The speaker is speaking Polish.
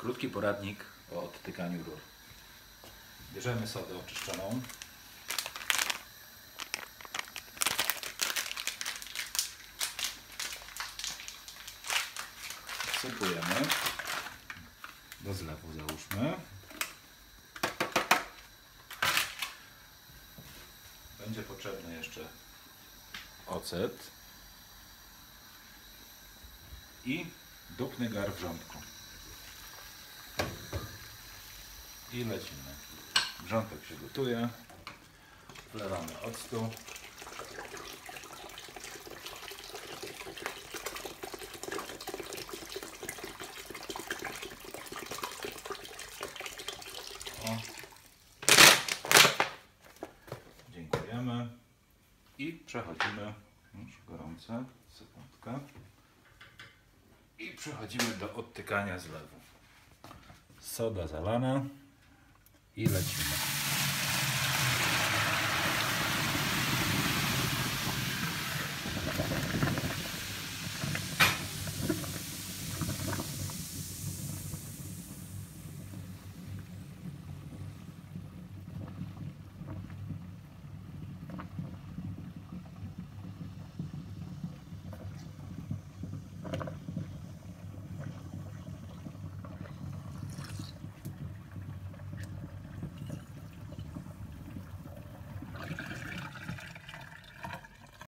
Krótki poradnik o odtykaniu rur. Bierzemy sodę oczyszczoną. Wsypujemy do zlewu, załóżmy. Będzie potrzebny jeszcze ocet i dupny gar wrzątku. I lecimy. Wrzątek się gotuje. Wlewamy octu. O. Dziękujemy. I przechodzimy, już gorące, sekundkę. I przechodzimy do odtykania zlewu. Soda zalana i lecimy.